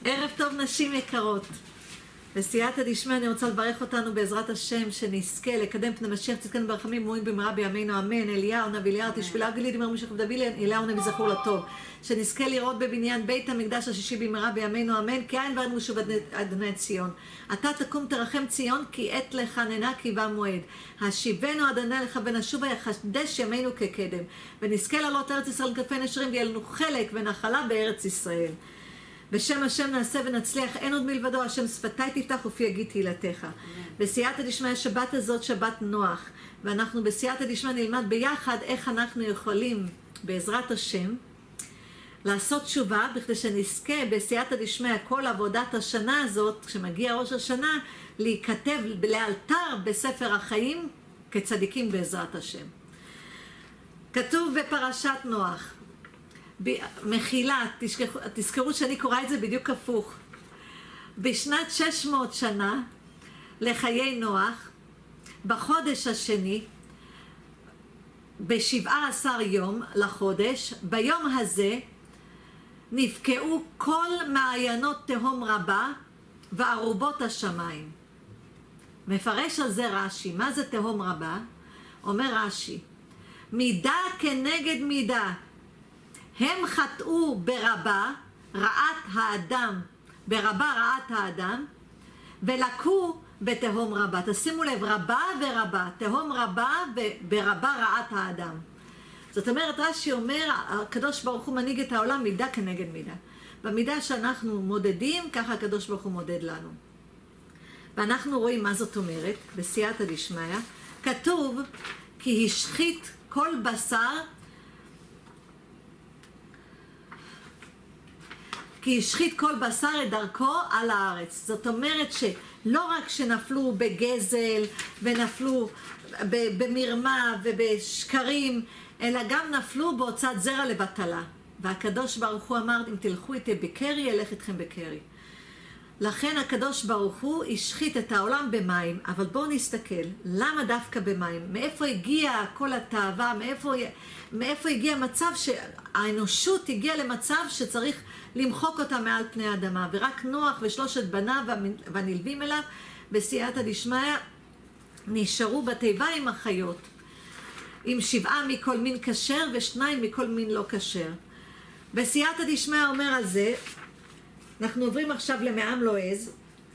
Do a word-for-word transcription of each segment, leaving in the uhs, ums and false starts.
ערב טוב נשים יקרות. בסייעתא דשמיא אני רוצה לברך אותנו בעזרת השם שנזכה לקדם פני משיח צדקנו ברחמים ומועיל במהרה בימינו אמן. אליהו נביא אליהו תשפילה גליל דמר משיח ודוד אליהו נביא זכור לטוב, שנזכה לראות בבניין בית המקדש השישי במהרה בימינו אמן. כי אין ועד שוב אדוני ציון, אתה תקום תרחם ציון כי עת לחננה כי בא מועד. השיבנו אדוני לך ונשובה יחדש ימינו כקדם, ונזכה לעלות ארץ ישראל כנפי נשרים ויהיה לנו חלק ונחלה בארץ ישראל. בשם השם נעשה ונצליח, אין עוד מלבדו, השם שפתיי תפתח ופי יגיד תהילתך. בסייעתא דשמיא השבת הזאת שבת נוח, ואנחנו בסייעתא דשמיא נלמד ביחד איך אנחנו יכולים בעזרת השם לעשות תשובה, בכדי שנזכה בסייעתא דשמיא כל עבודת השנה הזאת, כשמגיע ראש השנה, להיכתב לאלתר בספר החיים כצדיקים בעזרת השם. כתוב בפרשת נוח, מחילה, תשכחו, תזכרו שאני קוראה את זה בדיוק הפוך. בשנת שש מאות שנה לחיי נוח, בחודש השני, ב-שבעה עשר יום לחודש, ביום הזה נפקעו כל מעיינות תהום רבה וארובות השמיים. מפרש על זה רש"י. מה זה תהום רבה? אומר רש"י, מידה כנגד מידה. הם חטאו ברבה, רעת האדם, ברבה רעת האדם, ולקו בתהום רבה. תשימו לב, רבה ורבה, תהום רבה וברבה רעת האדם. זאת אומרת, רש"י אומר, הקדוש ברוך הוא מנהיג את העולם מידה כנגד מידה. במידה שאנחנו מודדים, ככה הקדוש ברוך הוא מודד לנו. ואנחנו רואים מה זאת אומרת, בסייעתא דשמיא, כתוב, כי השחית כל בשר, כי השחית כל בשר את דרכו על הארץ. זאת אומרת שלא רק שנפלו בגזל ונפלו במרמה ובשקרים, אלא גם נפלו בהוצאת זרע לבטלה. והקדוש ברוך הוא אמר, אם תלכו איתי בקרי, ילך איתכם בקרי. לכן הקדוש ברוך הוא השחית את העולם במים. אבל בואו נסתכל, למה דווקא במים? מאיפה הגיע כל התאווה? מאיפה, מאיפה הגיע מצב שהאנושות הגיעה למצב שצריך למחוק אותה מעל פני האדמה? ורק נוח ושלושת בניו והנלווים אליו בסייעתא דשמיא נשארו בתיבה עם החיות, עם שבעה מכל מין כשר ושניים מכל מין לא כשר. בסייעתא דשמיא אומר על זה, אנחנו עוברים עכשיו למעם לועז,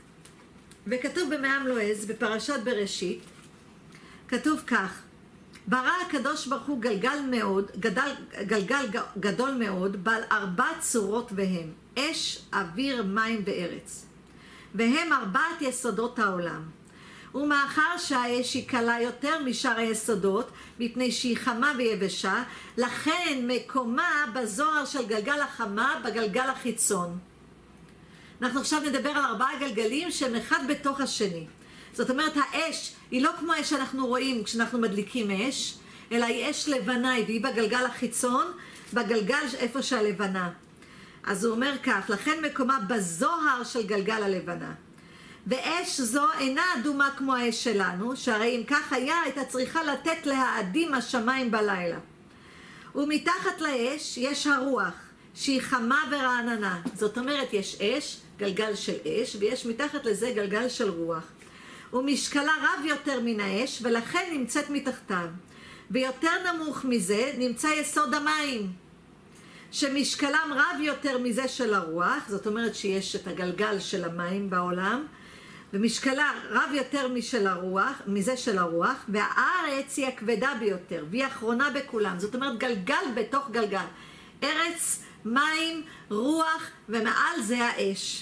וכתוב במעם לועז בפרשת בראשית, כתוב כך, ברא הקדוש ברוך הוא גלגל מאוד, גדל, גלגל גדול מאוד, בעל ארבע צורות והם, אש, אוויר, מים וארץ. והם ארבעת יסודות העולם. ומאחר שהאש היא קלה יותר משאר היסודות, מפני שהיא חמה ויבשה, לכן מקומה בזוהר של גלגל החמה בגלגל החיצון. אנחנו עכשיו נדבר על ארבעה גלגלים שהם אחד בתוך השני. זאת אומרת, האש היא לא כמו האש שאנחנו רואים כשאנחנו מדליקים אש, אלא היא אש לבנה, והיא בגלגל החיצון, בגלגל איפה שהלבנה. אז הוא אומר כך, לכן מקומה בזוהר של גלגל הלבנה. ואש זו אינה אדומה כמו האש שלנו, שהרי אם כך היה, הייתה צריכה לתת להאדים השמיים בלילה. ומתחת לאש יש הרוח, שהיא חמה ורעננה. זאת אומרת, יש אש, גלגל של אש, ויש מתחת לזה גלגל של רוח. ומשקלה רב יותר מן האש, ולכן נמצאת מתחתיו. ויותר נמוך מזה נמצא יסוד המים, שמשקלם רב יותר מזה של הרוח, זאת אומרת שיש את הגלגל של המים בעולם, ומשקלה רב יותר משל הרוח, מזה של הרוח, והארץ היא הכבדה ביותר, והיא האחרונה בכולם. זאת אומרת, גלגל בתוך גלגל. ארץ, מים, רוח, ומעל זה האש.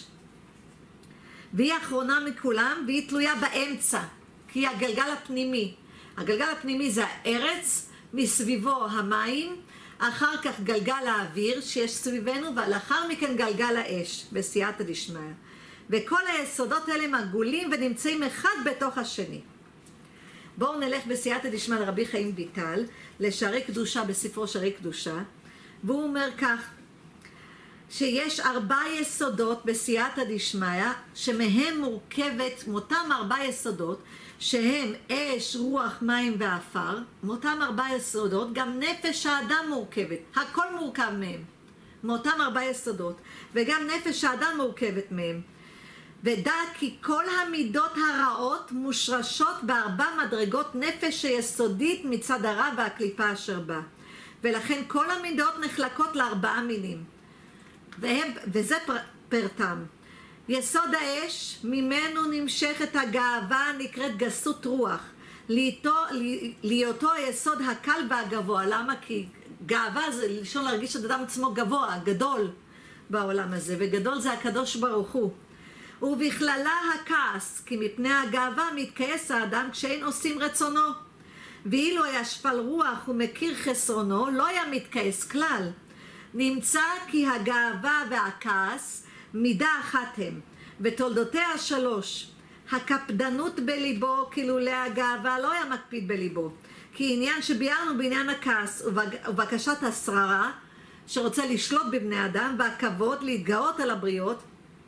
והיא האחרונה מכולם, והיא תלויה באמצע, כי היא הגלגל הפנימי. הגלגל הפנימי זה הארץ, מסביבו המים, אחר כך גלגל האוויר שיש סביבנו, ולאחר מכן גלגל האש, בסייעתא דשמיא. וכל היסודות האלה מעגולים ונמצאים אחד בתוך השני. בואו נלך בסייעתא דשמיא לרבי חיים ויטל, לשערי קדושה בספרו שערי קדושה, והוא אומר כך, שיש ארבע יסודות בסייעתא דשמיא, שמהם מורכבת, מאותם ארבע יסודות, שהם אש, רוח, מים ואפר, מאותם ארבע יסודות, גם נפש האדם מורכבת, הכל מורכב מהם. מאותם ארבעה יסודות, וגם נפש האדם מורכבת מהם. ודע כי כל המידות הרעות מושרשות בארבע מדרגות נפש היסודית מצד הרע והקליפה אשר בה. ולכן כל המידות נחלקות לארבעה מינים. והם, וזה פר, פרטם. יסוד האש, ממנו נמשכת הגאווה הנקראת גסות רוח. להיותו, להיותו היסוד הקל והגבוה. למה? כי גאווה זה לשון להרגיש את אדם עצמו גבוה, גדול בעולם הזה, וגדול זה הקדוש ברוך הוא. ובכללה הכעס, כי מפני הגאווה מתכעס האדם כשאין עושים רצונו. ואילו היה שפל רוח ומכיר חסרונו, לא היה מתכעס כלל. נמצא כי הגאווה והכעס מידה אחת הם, ותולדותיה שלוש. הקפדנות בליבו, כלולי הגאווה, לא היה מקפיד בליבו. כי עניין שביארנו בעניין הכעס ובקשת השררה, שרוצה לשלוט בבני אדם, והכבוד להתגאות על הבריות,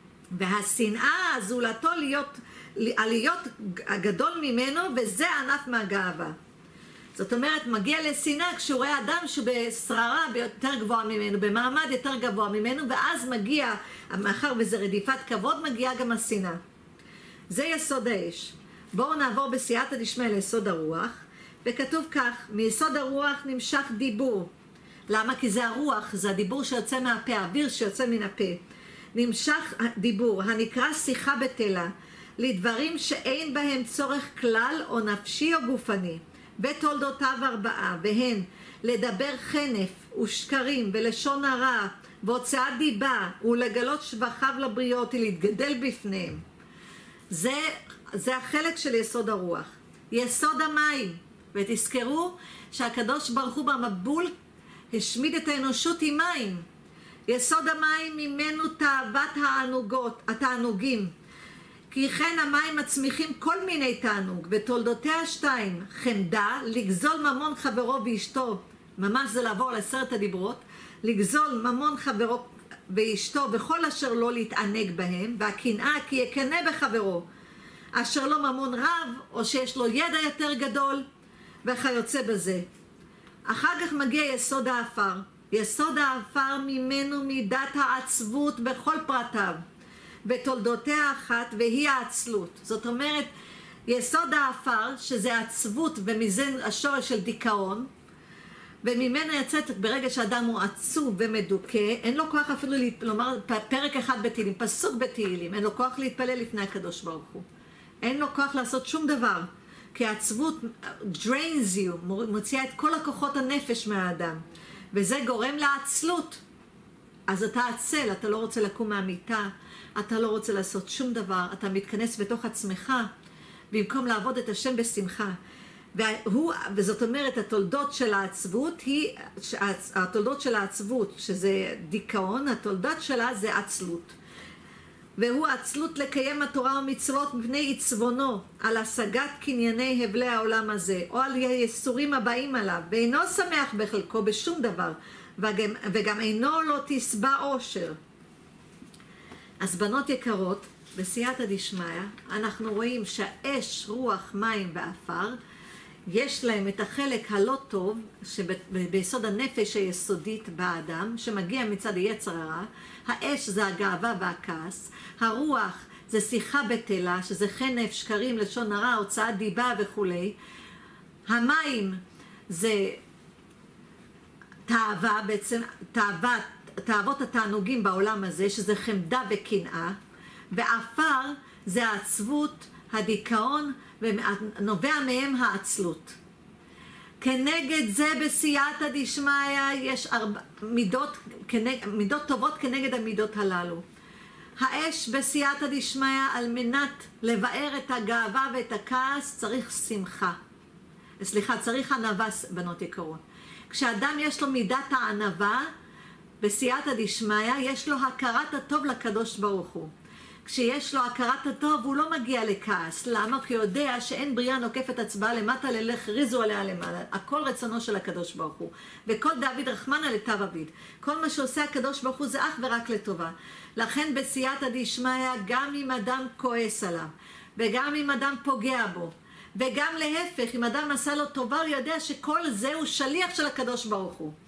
והשנאה זולתו להיות, להיות הגדול ממנו, וזה ענף מהגאווה. זאת אומרת, מגיע לשנאה כשהוא רואה אדם שבשררה יותר גבוה ממנו, במעמד יותר גבוה ממנו, ואז מגיע, מאחר וזה רדיפת כבוד, מגיע גם השנאה. זה יסוד האש. בואו נעבור בסייעתא דשמיא ליסוד הרוח, וכתוב כך, מיסוד הרוח נמשך דיבור. למה? כי זה הרוח, זה הדיבור שיוצא מהפה, האוויר שיוצא מן הפה. נמשך דיבור, הנקרא שיחה בטלה, לדברים שאין בהם צורך כלל או נפשי או גופני. בתולדותיו ארבעה, והן לדבר חנף ושקרים ולשון הרע והוצאת דיבה ולגלות שבחיו לבריות ולהתגדל בפניהם. זה, זה החלק של יסוד הרוח. יסוד המים, ותזכרו שהקדוש ברוך הוא במבול השמיד את האנושות עם מים. יסוד המים ממנו תאוות הענוגות, התענוגים. כי כן המים מצמיחים כל מיני תענוג, ותולדותיה שתיים, חמדה, לגזול ממון חברו ואשתו, ממש זה לעבור לעשרת הדיברות, לגזול ממון חברו ואשתו וכל אשר לא להתענג בהם, והקנאה כי יקנא בחברו, אשר לו ממון רב, או שיש לו ידע יותר גדול, וכיוצא בזה. אחר כך מגיע יסוד האפר. יסוד האפר ממנו מידת העצבות בכל פרטיו, ותולדותיה אחת והיא העצלות. זאת אומרת, יסוד האפר, שזה עצבות ומזה השורש של דיכאון, וממנו יצאת ברגע שאדם הוא עצוב ומדוכא, אין לו כוח אפילו לומר פרק אחד בתהילים, פסוק בתהילים, אין לו כוח להתפלל לפני הקדוש ברוך הוא. אין לו כוח לעשות שום דבר, כי העצבות drains you, מוציאה את כל הכוחות הנפש מהאדם, וזה גורם לעצלות. אז אתה עצל, אתה לא רוצה לקום מהמיטה, אתה לא רוצה לעשות שום דבר, אתה מתכנס בתוך עצמך, במקום לעבוד את השם בשמחה. והוא, וזאת אומרת, התולדות של העצבות היא, התולדות של העצבות, שזה דיכאון, התולדות שלה זה עצלות. והוא עצלות לקיים התורה ומצוות מפני עצבונו על השגת קנייני הבלי העולם הזה, או על היסורים הבאים עליו, ואינו שמח בחלקו בשום דבר, וגם, וגם אינו לא תשבע עושר. אז בנות יקרות, בסייעתא דשמיא, אנחנו רואים שהאש, רוח, מים ואפר, יש להם את החלק הלא טוב שביסוד הנפש היסודית באדם, שמגיע מצד היצר הרע. האש זה הגאווה והכעס, הרוח זה שיחה בטלה, שזה חנף, שקרים, לשון הרע, הוצאת דיבה וכולי. המים זה תאווה, בעצם תאוות, תאוות התענוגים בעולם הזה, שזה חמדה וקנאה. ואפר זה העצבות, הדיכאון, ונובע מהם העצלות. כנגד זה בסייעתא דשמיא יש ארבע, מידות, כנג, מידות טובות כנגד המידות הללו. האש בסייעתא דשמיא, על מנת לבאר את הגאווה ואת הכעס, צריך שמחה. סליחה, צריך ענווה, בנות יקרות. כשאדם יש לו מידת הענווה, בסייעתא דשמיא יש לו הכרת הטוב לקדוש ברוך הוא. כשיש לו הכרת הטוב הוא לא מגיע לכעס. למה? כי הוא יודע שאין בריאה נוקפת הצבעה למטה ללך ריזו עליה למעלה. הכל רצונו של הקדוש ברוך הוא. וכל דוד רחמנא לטב עביד. כל מה שעושה הקדוש ברוך הוא זה אך ורק לטובה. לכן בסייעתא דשמיא, גם אם אדם כועס עליו, וגם אם אדם פוגע בו, וגם להפך, אם אדם עשה לו טובה, הוא יודע שכל זה הוא שליח של הקדוש ברוך הוא.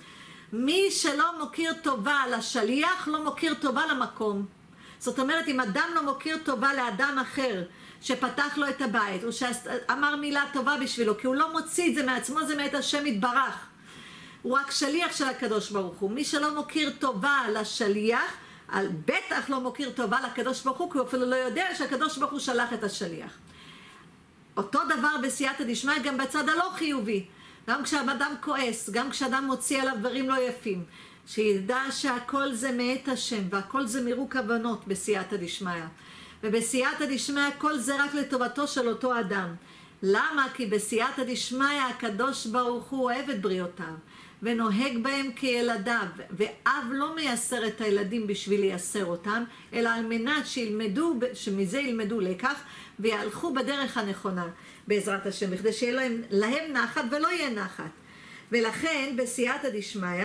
מי שלא מוקיר טובה לשליח, לא מוקיר טובה למקום. זאת אומרת, אם אדם לא מוקיר טובה לאדם אחר, שפתח לו את הבית, או שאמר מילה טובה בשבילו, כי הוא לא מוציא את זה מעצמו, זה מאת השם יתברך. הוא רק שליח של הקדוש ברוך הוא. מי שלא מוקיר טובה לשליח, בטח לא מוקיר טובה לקדוש ברוך הוא, כי הוא אפילו לא יודע שהקדוש ברוך הוא שלח את השליח. אותו דבר בסייעתא דשמיא גם בצד הלא חיובי. גם כשאדם כועס, גם כשאדם מוציא עליו דברים לא יפים, שידע שהכל זה מאת השם, והכל זה מירו כוונות בסייעתא דשמיא. ובסייעתא דשמיא כל זה רק לטובתו של אותו אדם. למה? כי בסייעתא דשמיא הקדוש ברוך הוא אוהב את בריאותיו, ונוהג בהם כילדיו, ואב לא מייסר את הילדים בשביל לייסר אותם, אלא על מנת שילמדו, שמזה ילמדו לקח, ויהלכו בדרך הנכונה, בעזרת השם, בכדי שיהיה להם, להם נחת ולא יהיה נחת. ולכן בסייעתא דשמיא,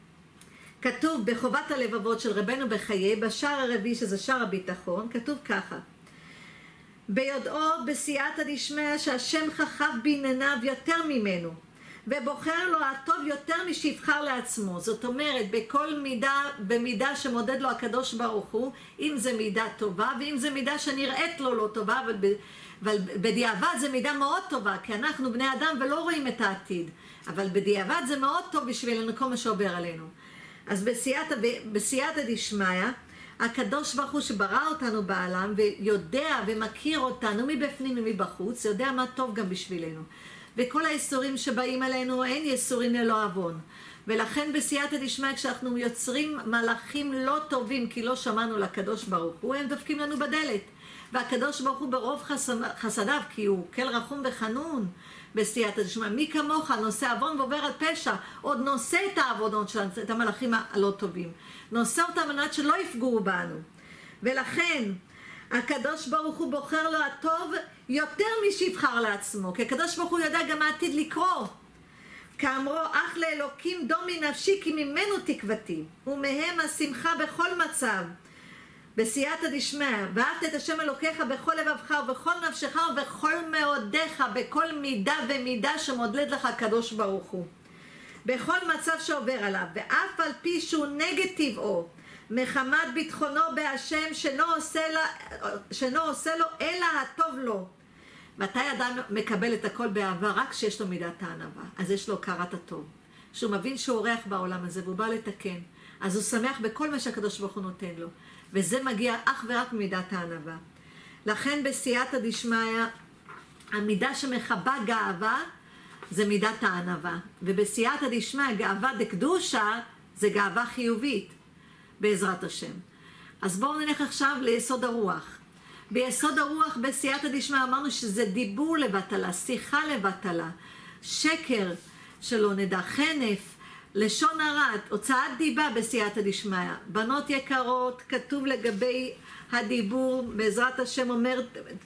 כתוב בחובת הלבבות של רבנו בחיי, בשער הרביעי שזה שער הביטחון, כתוב ככה: ביודעו בסייעתא דשמיא שהשם חכב בענייניו יותר ממנו, ובוחר לו הטוב יותר משבחר לעצמו. זאת אומרת, בכל מידה, במידה שמודד לו הקדוש ברוך הוא, אם זה מידה טובה, ואם זה מידה שנראית לו לא טובה, אבל, ב, אבל בדיעבד זה מידה מאוד טובה, כי אנחנו בני אדם ולא רואים את העתיד. אבל בדיעבד זה מאוד טוב בשבילנו כל מה שעובר עלינו. אז בסייעתא, בסייעתא דשמיא, הקדוש ברוך הוא שברא אותנו בעולם, ויודע ומכיר אותנו מבפנים ומבחוץ, יודע מה טוב גם בשבילנו. וכל האיסורים שבאים עלינו, אין איסורים ללא עוון. ולכן בסייעתא דשמיא, כשאנחנו יוצרים מלאכים לא טובים, כי לא שמענו לקדוש ברוך הוא, הם דופקים לנו בדלת. והקדוש ברוך הוא ברוב חסדיו, כי הוא כל רחום וחנון בסייעתא דשמיא. מי כמוך נושא עוון ועובר על פשע, עוד נושא את העבודות שלנו, את המלאכים הלא טובים. נושא אותם על מנת שלא יפגעו בנו. ולכן, הקדוש ברוך הוא בוחר לו הטוב יותר משבחר לעצמו, כי הקדוש ברוך הוא יודע גם מה עתיד לקרוא. כאמרו, אך לאלוקים דומי נפשי כי ממנו תקוותי, ומהם השמחה בכל מצב. בסייעתא דשמיא, ואהבת את השם אלוקיך בכל לבבך ובכל נפשך ובכל מאודיך, בכל מידה ומידה שמודד לך הקדוש ברוך הוא. בכל מצב שעובר עליו, ואף על פי שהוא נגד טבעו, מחמת ביטחונו בהשם שאינו עושה, שאינו עושה לו אלא הטוב לו. מתי אדם מקבל את הכל באהבה? רק כשיש לו מידת הענווה. אז יש לו הכרת הטוב. שהוא מבין שהוא אורח בעולם הזה והוא בא לתקן. אז הוא שמח בכל מה שהקדוש ברוך הוא נותן לו. וזה מגיע אך ורק ממידת הענווה. לכן בסייעתא דשמיא, המידה שמחבה גאווה זה מידת הענווה. ובסייעתא דשמיא, גאווה דקדושה זה גאווה חיובית. בעזרת השם. אז בואו נלך עכשיו ליסוד הרוח. ביסוד הרוח בסייעתא דשמיא אמרנו שזה דיבור לבטלה, שיחה לבטלה, שקר שלא נדע, חנף, לשון הרע, הוצאת דיבה בסייעתא דשמיא. בנות יקרות, כתוב לגבי הדיבור, בעזרת השם אומר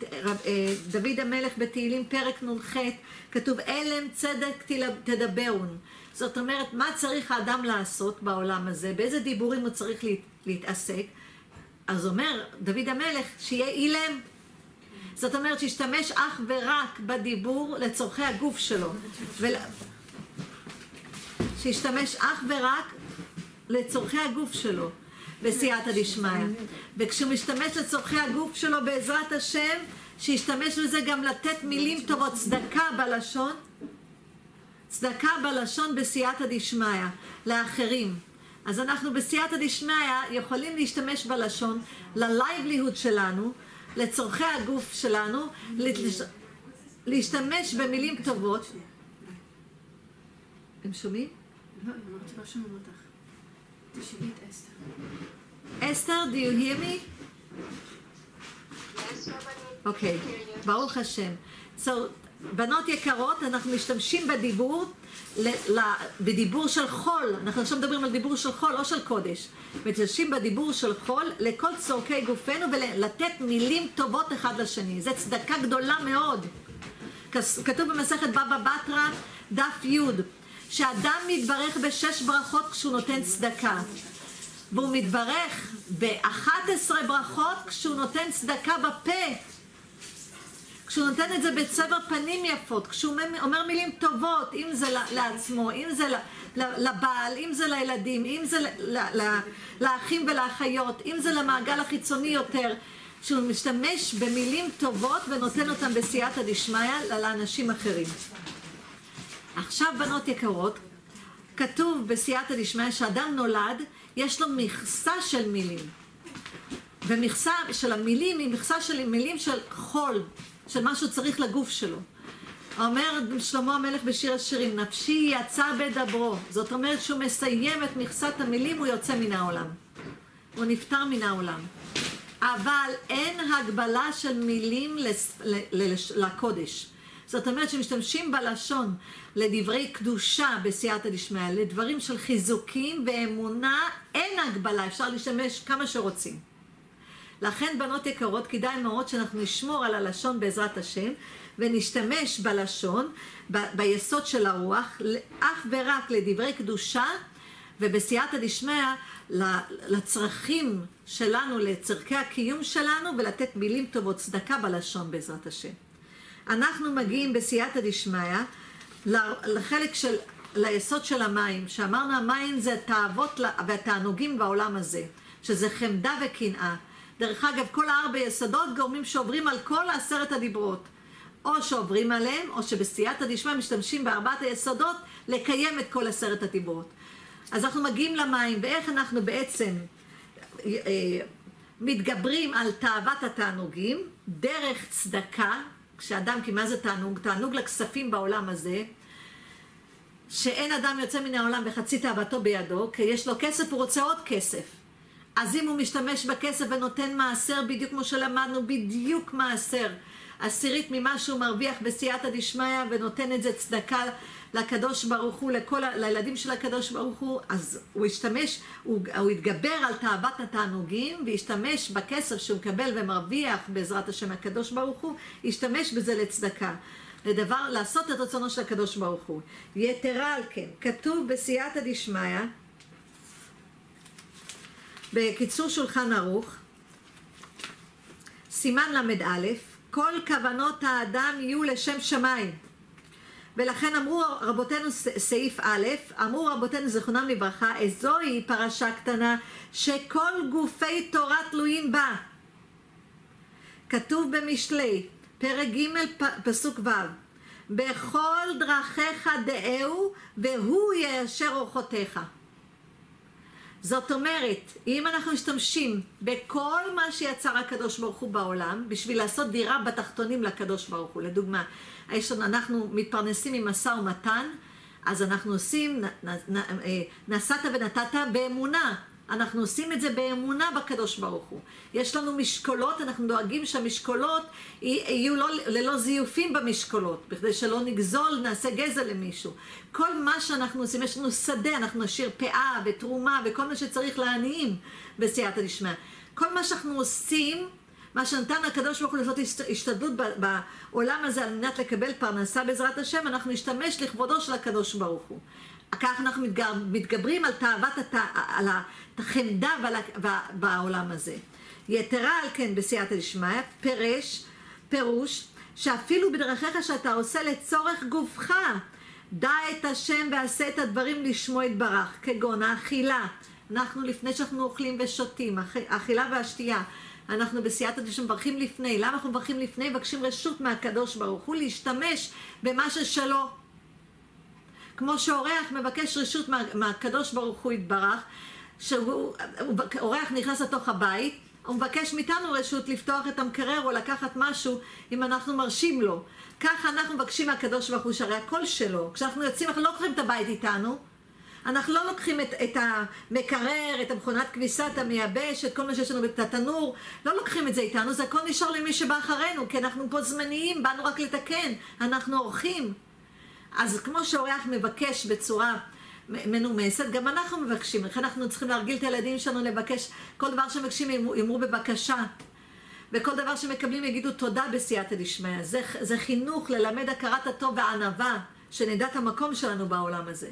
דוד המלך בתהילים פרק נ"ח, כתוב אלם צדק תדברון. זאת אומרת, מה צריך האדם לעשות בעולם הזה? באיזה דיבורים הוא צריך להתעסק? אז אומר דוד המלך שיהיה אילם. זאת אומרת, שישתמש אך ורק בדיבור לצורכי הגוף שלו. ול... שישתמש אך ורק לצורכי הגוף שלו בסייעתא דשמיא. וכשהוא משתמש לצורכי הגוף שלו בעזרת השם, שישתמש לזה גם לתת מילים טובות, צדקה בלשון, צדקה בלשון בסייעתא דשמיא לאחרים. אז אנחנו בסייעתא דשמיא יכולים להשתמש בלשון ללייבליהוד שלנו, לצורכי הגוף שלנו, להשתמש במילים טובות. הם שומעים? לא, אמרתי לא שומעים אותך. תשאלי את אסתר. אסתר, do you hear me? אוקיי, ברוך השם. So, בנות יקרות, אנחנו משתמשים בדיבור, בדיבור של חול. אנחנו עכשיו מדברים על דיבור של חול, לא של קודש. משתמשים בדיבור של חול לכל צורכי גופנו ולתת מילים טובות אחד לשני. זו צדקה גדולה מאוד. כתוב במסכת בבא בתרא, דף י', שאדם מתברך בשש ברכות כשהוא נותן צדקה. והוא מתברך ב-אחת עשרה ברכות כשהוא נותן צדקה בפה. כשהוא נותן את זה בצבע פנים יפות, כשהוא אומר מילים טובות, אם זה לעצמו, אם זה לבעל, אם זה לילדים, אם זה לאחים ולאחיות, אם זה למעגל החיצוני יותר, שהוא משתמש במילים טובות ונותן אותם בסייעתא דשמיא לאנשים אחרים. עכשיו בנות יקרות, כתוב בסייעתא דשמיא שאדם נולד, יש לו מכסה של מילים. ומכסה של המילים היא מכסה של מילים של חול, של משהו צריך לגוף שלו. אומר שלמה המלך בשיר השירים, נפשי יצא בדברו. זאת אומרת שהוא מסיים את מכסת המילים, הוא יוצא מן העולם. הוא נפטר מן העולם. אבל אין הגבלה של מילים לקודש. זאת אומרת שמשתמשים בלשון לדברי קדושה בסייעתא דשמיא, לדברים של חיזוקים ואמונה, אין הגבלה, אפשר להשתמש כמה שרוצים. לכן בנות יקרות, כדאי מאוד שאנחנו נשמור על הלשון בעזרת השם, ונשתמש בלשון, ב- ביסוד של הרוח, אך ורק לדברי קדושה, ובסייעתא דשמיא לצרכים שלנו, לצרכי הקיום שלנו, ולתת מילים טובות, צדקה בלשון בעזרת השם. אנחנו מגיעים בסייעתא דשמיא לחלק של, ליסוד של המים, שאמרנו המים זה התאוות והתענוגים בעולם הזה, שזה חמדה וקנאה. דרך אגב, כל הארבע יסודות גורמים שעוברים על כל עשרת הדיברות. או שעוברים עליהם, או שבסייעתא דשמיא משתמשים בארבעת היסודות לקיים את כל עשרת הדיברות. אז אנחנו מגיעים למים, ואיך אנחנו בעצם אה, מתגברים על תאוות התענוגים, דרך צדקה, כשאדם, כי מה זה תענוג? תענוג לכספים בעולם הזה, שאין אדם יוצא מן העולם וחצי תאוותו בידו, כי יש לו כסף, הוא רוצה עוד כסף. אז אם הוא משתמש בכסף ונותן מעשר, בדיוק כמו שלמדנו, בדיוק מעשר, עשירית ממה שהוא מרוויח בסייעתא דשמיא, ונותן את זה צדקה לקדוש ברוך הוא, לכל, לילדים של הקדוש ברוך הוא, אז הוא ישתמש, הוא, הוא יתגבר על תאוות התענוגים, וישתמש בכסף שהוא מקבל ומרוויח בעזרת השם הקדוש ברוך הוא, ישתמש בזה לצדקה. לדבר, לעשות את רצונו של הקדוש ברוך הוא. יתרה על כן, כתוב בסייעתא דשמיא, בקיצור שולחן ערוך, סימן למד א', כל כוונות האדם יהיו לשם שמיים. ולכן אמרו רבותינו סעיף א', אמרו רבותינו זכרונם לברכה, זוהי פרשה קטנה שכל גופי תורה תלויים בה. כתוב במשלי, פרק ג' פסוק ו', בכל דרכיך דעהו והוא יישר אורחותיך. זאת אומרת, אם אנחנו משתמשים בכל מה שיצר הקדוש ברוך הוא בעולם, בשביל לעשות דירה בתחתונים לקדוש ברוך הוא, לדוגמה, אנחנו מתפרנסים עם משא ומתן, אז אנחנו עושים, נשאת ונתת באמונה, אנחנו עושים את זה באמונה בקדוש ברוך הוא. יש לנו משקולות, אנחנו דואגים שהמשקולות יהיו לא, ללא זיופים במשקולות, בכדי שלא נגזול, נעשה גזל למישהו. כל מה שאנחנו עושים, יש לנו שדה, אנחנו נשאיר פאה ותרומה וכל מה שצריך לעניים בסייעתא דשמיא. כל מה שאנחנו עושים, מה שנתן הקדוש ברוך הוא לעשות השתדלות בעולם הזה על מנת לקבל פרנסה בעזרת השם, אנחנו נשתמש לכבודו של הקדוש ברוך הוא. כך אנחנו מתגברים על תאוות הת... על החמדה בעולם הזה. יתרה על כן בסייעתא דשמיא, פרש, פירוש, שאפילו בדרכיך שאתה עושה לצורך גופך, דע את השם ועשה את הדברים לשמו יתברך, כגון האכילה. אנחנו לפני שאנחנו אוכלים ושותים, האכילה והשתייה, אנחנו בסייעתא דשמיא מברכים לפני. למה אנחנו מברכים לפני? מבקשים רשות מהקדוש ברוך הוא להשתמש במה ששלו. כמו שאורח מבקש רשות מה, מהקדוש ברוך הוא יתברך, שאורח נכנס לתוך הבית, הוא מבקש מאיתנו רשות לפתוח את המקרר או לקחת משהו אם אנחנו מרשים לו. ככה אנחנו מבקשים מהקדוש ברוך הוא, שהרי הכל שלו. כשאנחנו יוצאים, אנחנו לא לוקחים את הבית איתנו, אנחנו לא לוקחים את, את המקרר, את המכונת כביסה, את המייבש, את כל מה שיש לנו את התנור, לא לוקחים את זה איתנו, זה הכל נשאר למי שבא אחרינו, כי אנחנו פה זמניים, באנו רק לתקן, אנחנו אורחים. אז כמו שאורח מבקש בצורה מנומסת, גם אנחנו מבקשים. לכן אנחנו צריכים להרגיל את הילדים שלנו לבקש, כל דבר שמבקשים יאמרו בבקשה. וכל דבר שמקבלים יגידו תודה בסייעתא דשמיא. זה, זה חינוך ללמד הכרת הטוב והענווה, שנדע את המקום שלנו בעולם הזה.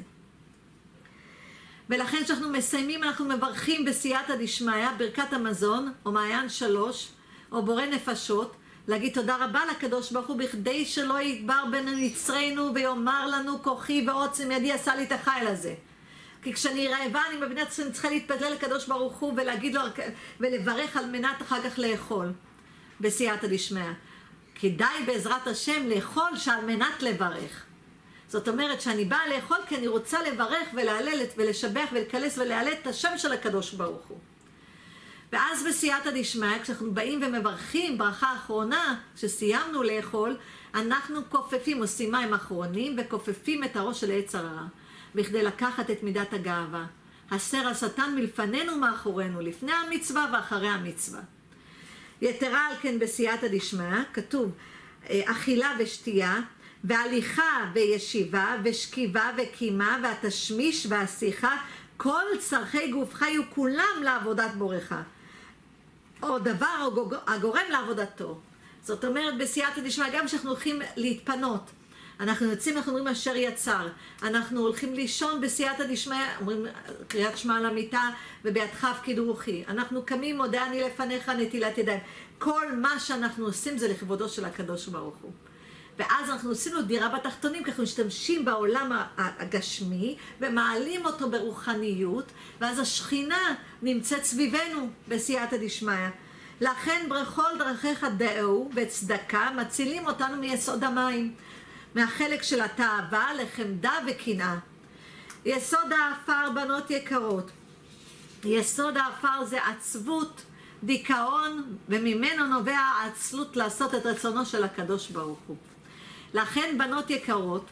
ולכן כשאנחנו מסיימים, אנחנו מברכים בסייעתא דשמיא, ברכת המזון, או מעיין שלוש, או בורא נפשות, להגיד תודה רבה לקדוש ברוך הוא בכדי שלא ידבר בין יצרנו ויאמר לנו כוחי ועוצם ידי עשה לי את החיל הזה. כי כשאני רעבה אני מבינה שאני צריכה להתפלל לקדוש ברוך הוא ולהגיד לו ולברך על מנת אחר כך לאכול בסייעתא דשמיא. כדאי בעזרת השם לאכול שעל מנת לברך. זאת אומרת שאני באה לאכול כי אני רוצה לברך ולהלל ולשבח ולקלס ולהלל את השם של הקדוש ברוך הוא. ואז בסייעתא דשמיא, כשאנחנו באים ומברכים ברכה אחרונה, כשסיימנו לאכול, אנחנו כופפים, עושים מים אחרונים וכופפים את הראש של יצר הרע, בכדי לקחת את מידת הגאווה. הסר השטן מלפנינו מאחורינו, לפני המצווה ואחרי המצווה. יתרה על כן בסייעתא דשמיא, כתוב אכילה ושתייה, והליכה וישיבה ושכיבה וקימה והתשמיש והשיחה, כל צרכי גופך יהיו כולם לעבודת בורך, או דבר הגורם לעבודתו. זאת אומרת בסייעתא דשמיא, גם כשאנחנו הולכים להתפנות, אנחנו יוצאים, אנחנו אומרים אשר יצר, אנחנו הולכים לישון בסייעתא דשמיא, אומרים קריאת שמע על המיטה ובידך הפקיד רוחי, אנחנו קמים מודה אני לפניך נטילת ידיים. כל מה שאנחנו עושים זה לכבודו של הקדוש ברוך הוא. ואז אנחנו עושים לו דירה בתחתונים, כי אנחנו משתמשים בעולם הגשמי ומעלים אותו ברוחניות, ואז השכינה נמצאת סביבנו בסייעתא דשמיא. לכן בכל דרכיך דאו וצדקה מצילים אותנו מיסוד המים, מהחלק של התאווה לחמדה וקנאה. יסוד האפר בנות יקרות, יסוד האפר זה עצבות, דיכאון, וממנו נובע העצלות לעשות את רצונו של הקדוש ברוך הוא. לכן בנות יקרות,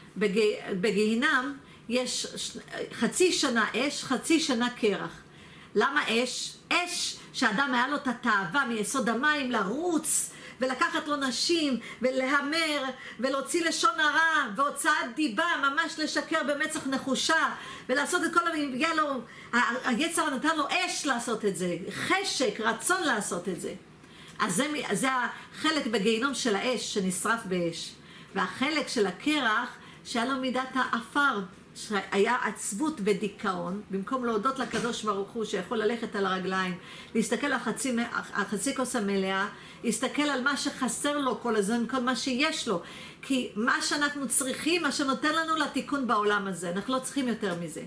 בגיהינם יש חצי שנה אש, חצי שנה קרח. למה אש? אש שאדם היה לו את התאווה מיסוד המים לרוץ ולקחת לו נשים ולהמר ולהוציא לשון הרע והוצאת דיבה, ממש לשקר במצח נחושה ולעשות את כל המגיע לו, היצר נתן לו אש לעשות את זה, חשק, רצון לעשות את זה. אז זה, זה החלק בגיהינום של האש שנשרף באש. והחלק של הקרח שהיה לו מידת האפר, שהיה עצבות ודיכאון, במקום להודות לקדוש ברוך הוא שיכול ללכת על הרגליים, להסתכל על חצי, חצי כוס המלאה, להסתכל על מה שחסר לו כל הזמן, כל מה שיש לו, כי מה שאנחנו צריכים, מה שנותן לנו לתיקון בעולם הזה, אנחנו לא צריכים יותר מזה.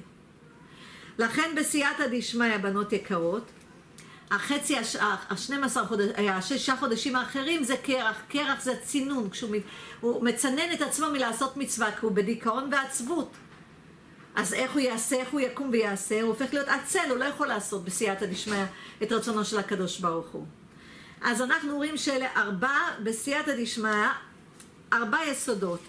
לכן בסייעתא דשמיא בנות יקרות, החצי, ה-שנים עשר חודשים, השישה חודשים האחרים זה קרח. קרח זה צינון, כשהוא מצנן את עצמו מלעשות מצווה, כי הוא בדיכאון ועצבות. אז איך הוא יעשה, איך הוא יקום ויעשה? הוא הופך להיות עצל, הוא לא יכול לעשות בסייעתא דשמיא את רצונו של הקדוש ברוך הוא. אז אנחנו רואים שאלה ארבע, בסייעתא דשמיא, ארבע יסודות.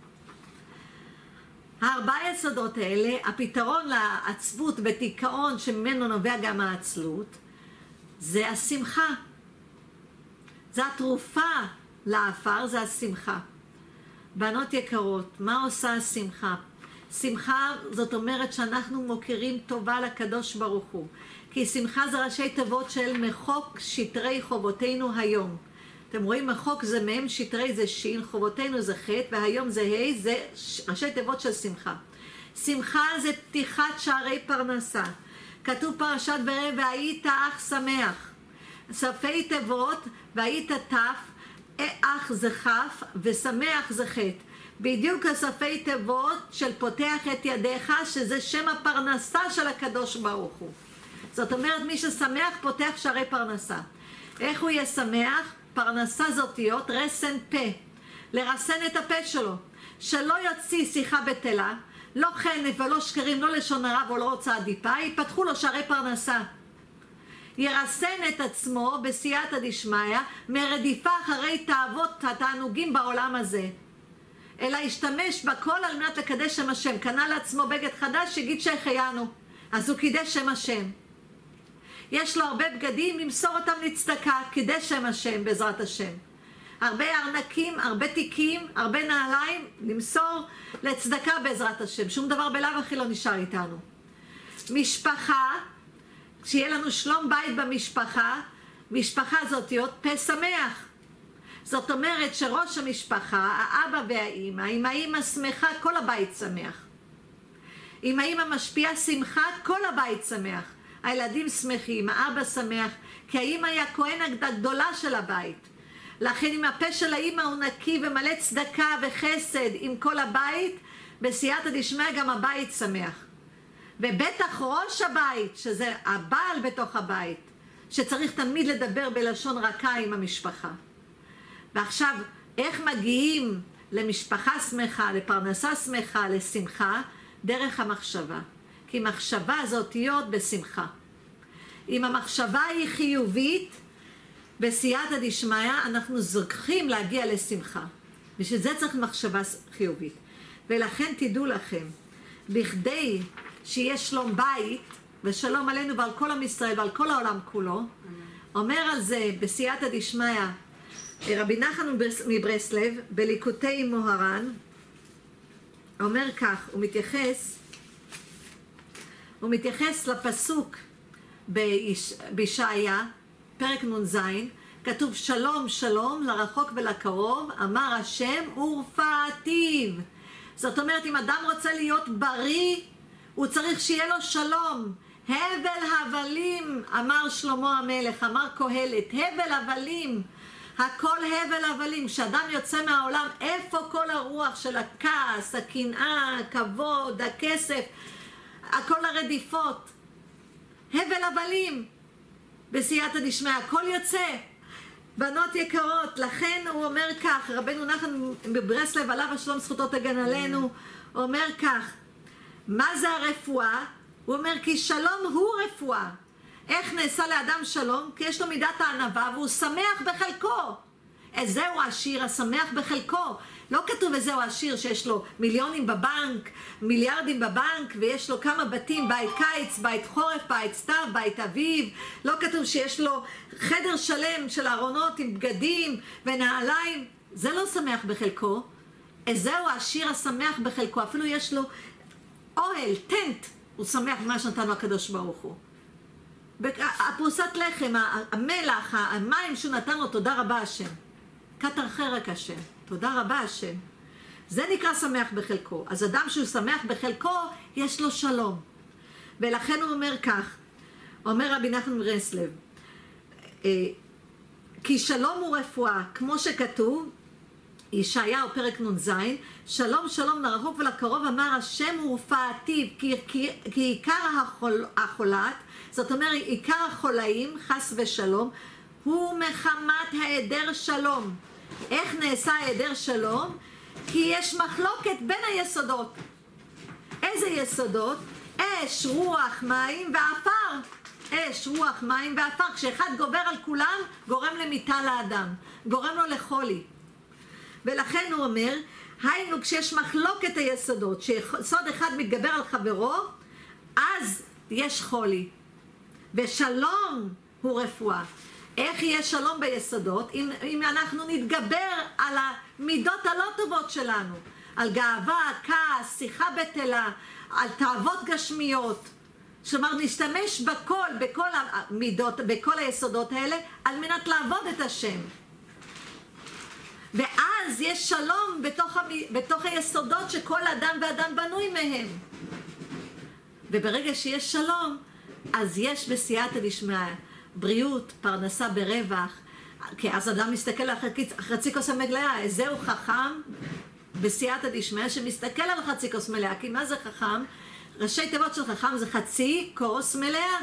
הארבע יסודות האלה, הפתרון לעצבות ודיכאון שממנו נובע גם העצלות, זה השמחה. זה התרופה לאפר, זה השמחה. בנות יקרות, מה עושה השמחה? שמחה זאת אומרת שאנחנו מוכירים טובה לקדוש ברוך הוא. כי שמחה זה ראשי תיבות של מחוק שטרי חובותינו היום. אתם רואים, מחוק זה מהם, שטרי זה שין, חובותינו זה חטא, והיום זה ה', זה ראשי תיבות של שמחה. שמחה זה פתיחת שערי פרנסה. כתוב פרשת ברא והיית אח שמח. ספי תיבות והיית תף, אח זה כף ושמח זה חטא. בדיוק הספי תיבות של פותח את ידיך, שזה שם הפרנסה של הקדוש ברוך הוא. זאת אומרת, מי ששמח פותח שערי פרנסה. איך הוא יהיה שמח? פרנסה זאת להיות רסן פה. לרסן את הפה שלו. שלא יוציא שיחה בטלה, לא חנף ולא שקרים, לא לשון הרע ולא הוצאת דיבה, ייפתחו לו שערי פרנסה. ירסן את עצמו בסייעתא דשמיא מרדיפה אחרי תאוות התענוגים בעולם הזה. אלא ישתמש בכל על מנת לקדש שם השם. קנה לעצמו בגד חדש, יגיד שהחיינו. אז הוא קידש שם השם. יש לו הרבה בגדים, למסור אותם לצדקה, קידש שם השם בעזרת השם. הרבה ארנקים, הרבה תיקים, הרבה נעליים, למסור לצדקה בעזרת השם. שום דבר בלאו הכי לא נשאר איתנו. משפחה, כשיהיה לנו שלום בית במשפחה, משפחה זאת להיות פה שמח. זאת אומרת שראש המשפחה, האבא והאימא, אם האימא שמחה, כל הבית שמח. אם האימא משפיעה שמחה, כל הבית שמח. הילדים שמחים, האבא שמח, כי האימא היא הכהן הגדולה של הבית. לכן אם הפה של האמא הוא נקי ומלא צדקה וחסד עם כל הבית, בסייעתא דשמיא גם הבית שמח. ובטח ראש הבית, שזה הבעל בתוך הבית, שצריך תמיד לדבר בלשון רכה עם המשפחה. ועכשיו, איך מגיעים למשפחה שמחה, לפרנסה שמחה, לשמחה? דרך המחשבה. כי מחשבה זה אותיות בשמחה. אם המחשבה היא חיובית, בסייעתא דשמיא אנחנו זוכים להגיע לשמחה. בשביל זה צריך מחשבה חיובית. ולכן תדעו לכם, בכדי שיש שלום בית, ושלום עלינו ועל כל עם ישראל ועל כל העולם כולו, אומר על זה בסייעתא דשמיא רבי נחמן מברסלב בליקוטי מוהר"ן, אומר כך, הוא מתייחס הוא מתייחס לפסוק בישעיה פרק נ"ז, כתוב שלום שלום לרחוק ולקרוב, אמר השם ורפאתיו. זאת אומרת, אם אדם רוצה להיות בריא, הוא צריך שיהיה לו שלום. הבל הבלים, אמר שלמה המלך, אמר קהלת, הבל הבלים, הכל הבל הבלים. כשאדם יוצא מהעולם, איפה כל הרוח של הכעס, הקנאה, הכבוד, הכסף, הכל הרדיפות? הבל הבלים. בסייעתא דשמיא הכל יוצא. בנות יקרות, לכן הוא אומר כך, רבנו נחמן מברסלב עליו השלום זכותו תגן עלינו, אומר כך, מה זה הרפואה? הוא אומר כי שלום הוא רפואה. איך נעשה לאדם שלום? כי יש לו מידת הענווה והוא שמח בחלקו. זהו העשיר השמח בחלקו. לא כתוב איזהו העשיר שיש לו מיליונים בבנק, מיליארדים בבנק, ויש לו כמה בתים, בית קיץ, בית חורף, בית סתיו, בית אביב. לא כתוב שיש לו חדר שלם של ארונות עם בגדים ונעליים. זה לא שמח בחלקו. זהו העשיר השמח בחלקו. אפילו יש לו אוהל, טנט, הוא שמח במה שנתנו הקדוש ברוך הוא. הפרוסת לחם, המלח, המים שהוא נתן לו, תודה רבה השם. כתר חרק השם, תודה רבה השם. זה נקרא שמח בחלקו. אז אדם שהוא שמח בחלקו, יש לו שלום. ולכן הוא אומר כך, אומר רבי נחמן מברסלב, כי שלום הוא רפואה, כמו שכתוב, ישעיהו פרק נ"ז, שלום שלום לרחוק ולקרוב, אמר השם ורפאתיו, כי, כי, כי עיקר החול, החולת, זאת אומרת עיקר החולאים, חס ושלום, הוא מחמת היעדר שלום. איך נעשה היעדר שלום? כי יש מחלוקת בין היסודות. איזה יסודות? אש, רוח, מים ועפר. אש, רוח, מים ועפר. כשאחד גובר על כולם, גורם למיתה לאדם, גורם לו לחולי. ולכן הוא אומר, היינו כשיש מחלוקת היסודות, שיסוד אחד מתגבר על חברו, אז יש חולי. ושלום הוא רפואה. איך יהיה שלום ביסודות? אם, אם אנחנו נתגבר על המידות הלא טובות שלנו, על גאווה, כעס, שיחה בטלה, על תאוות גשמיות. כלומר, נשתמש בכל, בכל המידות, בכל היסודות האלה, על מנת לעבוד את השם. ואז יש שלום בתוך, בתוך היסודות שכל אדם ואדם בנוי מהם. וברגע שיש שלום, אז יש בסייעתא דשמיא בריאות, פרנסה ברווח, כי אז אדם מסתכל על חצי כוס המלאה, זהו חכם בסייעתא דשמיא שמסתכל על חצי כוס מלאה, כי מה זה חכם? ראשי תיבות של חכם זה חצי כוס מלאה.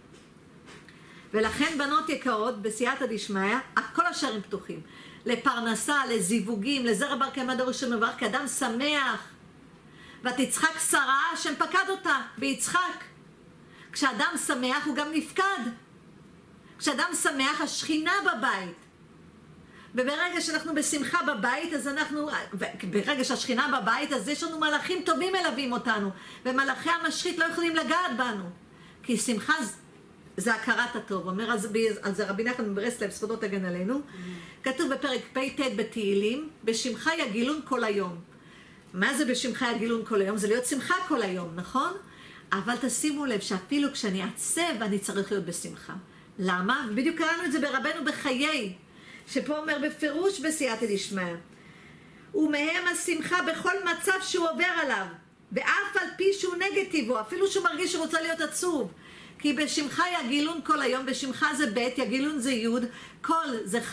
ולכן בנות יקרות בסייעתא דשמיא, כל השערים פתוחים, לפרנסה, לזיווגים, לזרע בר קיימא דור ראשון מברך, כי אדם שמח. ותצחק שרה, השם פקד אותה ביצחק. כשאדם שמח הוא גם נפקד. כשאדם שמח השכינה בבית. וברגע שאנחנו בשמחה בבית, אז אנחנו, ברגע שהשכינה בבית, אז יש לנו מלאכים טובים מלווים אותנו, ומלאכי המשחית לא יכולים לגעת בנו. כי שמחה זה הכרת הטוב. אומר על זה רבי נחמן מברסלב זכותו תגן עלינו. כתוב בפרק פ"ט בתהילים, בשמחה יגילון כל היום. מה זה בשמחה יגילון כל היום? זה להיות שמחה כל היום, נכון? אבל תשימו לב שאפילו כשאני עצב אני צריך להיות בשמחה. למה? בדיוק קראנו את זה ברבנו בחיי, שפה אומר בפירוש בסייעתא דשמיא, ומהם השמחה בכל מצב שהוא עובר עליו, ואף על פי שהוא נגד טבעו, אפילו שהוא מרגיש שהוא רוצה להיות עצוב. כי בשמחה יגילון כל היום, בשמחה זה ב', יגילון זה י', כל זה כ',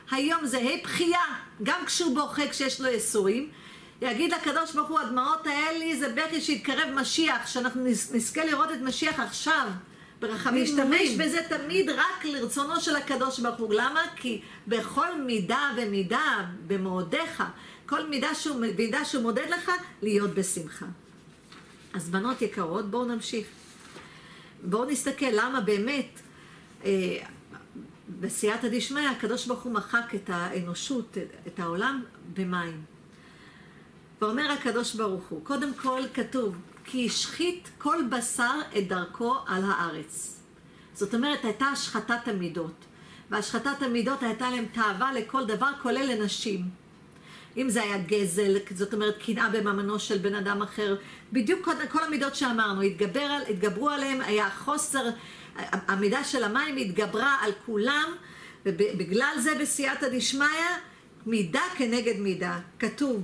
היום זה ה' בחייה, גם כשהוא בוכה כשיש לו יסורים, יגיד לקדוש ברוך הוא, הדמעות האלה זה בכי שיתקרב משיח, שאנחנו נזכה לראות את משיח עכשיו, ברחמים. להשתמש בזה תמיד רק לרצונו של הקדוש ברוך הוא. למה? כי בכל מידה ומידה במועדיך, כל מידה שהוא, מידה שהוא מודד לך, להיות בשמחה. אז בנות יקרות, בואו נמשיך. בואו נסתכל למה באמת אה, בסייעתא דשמיא הקדוש ברוך הוא מחק את האנושות, את העולם במים. ואומר הקדוש ברוך הוא, קודם כל כתוב, כי השחית כל בשר את דרכו על הארץ. זאת אומרת, הייתה השחתת המידות. והשחתת המידות הייתה להם תאווה לכל דבר, כולל לנשים. אם זה היה גזל, זאת אומרת, קנאה בממנו של בן אדם אחר. בדיוק כל המידות שאמרנו, התגבר, התגברו עליהם, היה חוסר, המידה של המים התגברה על כולם, ובגלל זה בסייעתא דשמיא, מידה כנגד מידה. כתוב,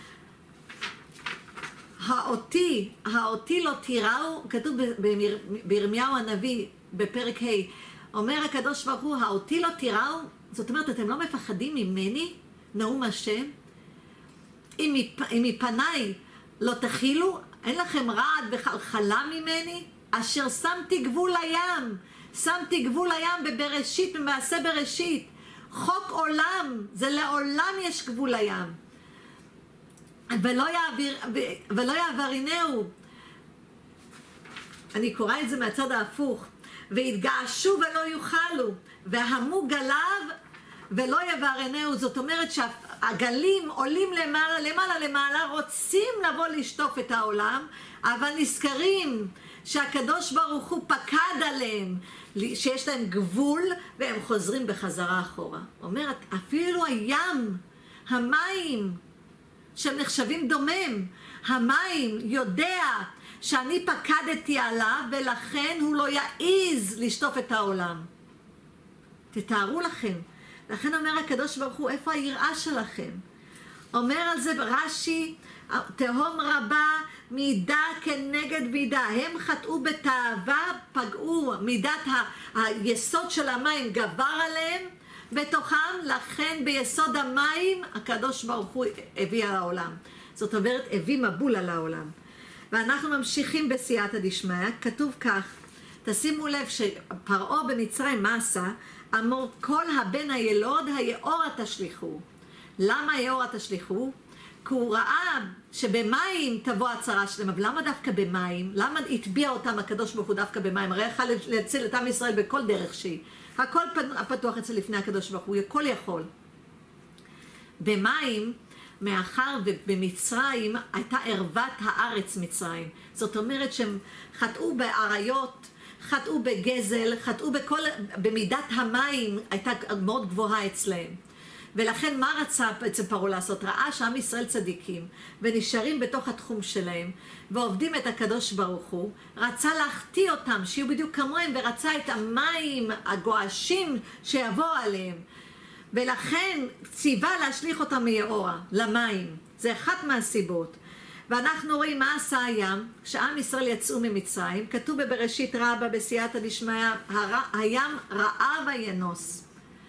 האותי, האותי לא תיראו, כתוב בירמיהו הנביא בפרק ה', אומר הקדוש ברוך הוא, האותי לא תיראו, זאת אומרת, אתם לא מפחדים ממני, נאום השם, אם מפניי לא תחילו, אין לכם רעד וחלחלה ממני, אשר שמתי גבול לים, שמתי גבול לים בבראשית, במעשה בראשית, חוק עולם, זה לעולם יש גבול לים. ולא יעביר, ולא יעברינהו. אני קוראה את זה מהצד ההפוך. והתגעשו ולא יוכלו, והמו גליו ולא יעברינהו. זאת אומרת שהגלים עולים למעלה, למעלה, למעלה, רוצים לבוא לשטוף את העולם, אבל נזכרים שהקדוש ברוך הוא פקד עליהם, שיש להם גבול, והם חוזרים בחזרה אחורה. אומרת, אפילו הים, המים, שהם נחשבים דומם, המים יודע שאני פקדתי עליו, ולכן הוא לא יעיז לשטוף את העולם. תתארו לכם. לכן אומר הקדוש ברוך הוא, איפה היראה שלכם? אומר על זה רש"י, תהום רבה, מידה כנגד מידה. הם חטאו בתאווה, פגעו, מידת ה- היסוד של המים גבר עליהם, בתוכם, לכן ביסוד המים הקדוש ברוך הוא הביא על העולם. זאת אומרת, הביא מבול על העולם. ואנחנו ממשיכים בסייעתא דשמיא, כתוב כך, תשימו לב שפרעה במצרים מה עשה? אמר, כל הבן הילוד היאורה תשליכו. למה היאורה תשליכו? כי הוא ראה שבמים תבוא הצרה שלהם, אבל למה דווקא במים? למה הטביע אותם הקדוש ברוך הוא דווקא במים? הרי יכול להציל את עם ישראל בכל דרך שהיא. הכל פתוח אצל לפני הקדוש ברוך הוא, הכל יכול. במים, מאחר ובמצרים הייתה ערוות הארץ מצרים. זאת אומרת שהם חטאו בעריות, חטאו בגזל, חטאו בכל, במידת המים הייתה מאוד גבוהה אצלהם. ולכן מה רצה אצל פרעה לעשות? ראה שעם ישראל צדיקים ונשארים בתוך התחום שלהם ועובדים את הקדוש ברוך הוא, רצה להחטיא אותם שיהיו בדיוק כמוהם, ורצה את המים הגועשים שיבוא עליהם, ולכן ציווה להשליך אותם מיאורה למים. זה אחת מהסיבות. ואנחנו רואים מה עשה הים כשעם ישראל יצאו ממצרים. כתוב בבראשית רבה בסייעתא דשמיא, הים ראה וינוס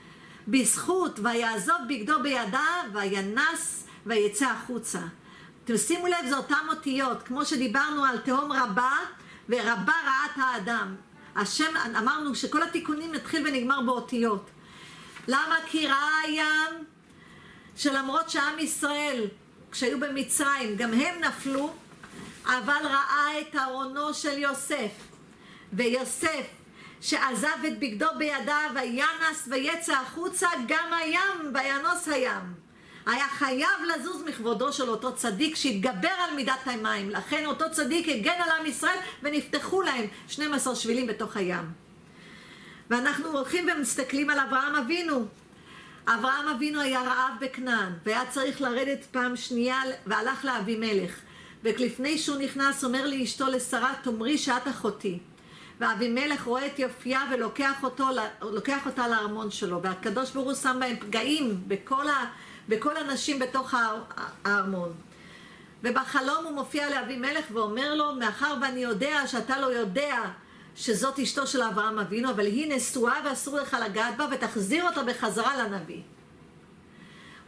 בזכות, ויעזוב בגדו בידה, וינס ויצא החוצה. תשימו לב, זה אותם אותיות, כמו שדיברנו על תהום רבה, ורבה רעת האדם. השם, אמרנו שכל התיקונים נתחיל ונגמר באותיות. למה? כי ראה הים, שלמרות שעם ישראל, כשהיו במצרים, גם הם נפלו, אבל ראה את ארונו של יוסף. ויוסף, שעזב את בגדו בידיו, וינס ויצא החוצה, גם הים וינוס הים. היה חייב לזוז מכבודו של אותו צדיק שהתגבר על מידת המים. לכן אותו צדיק הגן על עם ישראל ונפתחו להם שנים עשר שבילים בתוך הים. ואנחנו הולכים ומסתכלים על אברהם אבינו. אברהם אבינו היה רעב בכנען, והיה צריך לרדת פעם שנייה, והלך לאבימלך. ולפני שהוא נכנס אומר לאשתו לשרה, תאמרי שאת אחותי. ואבימלך רואה את יופייה ולוקח אותו, לוקח אותה לארמון שלו, והקדוש ברוך הוא שם בהם פגעים בכל, ה, בכל הנשים בתוך הארמון. ובחלום הוא מופיע לאבימלך ואומר לו, מאחר ואני יודע שאתה לא יודע שזאת אשתו של אברהם אבינו, אבל היא נשואה ואסור לך לגעת בה, ותחזיר אותה בחזרה לנביא.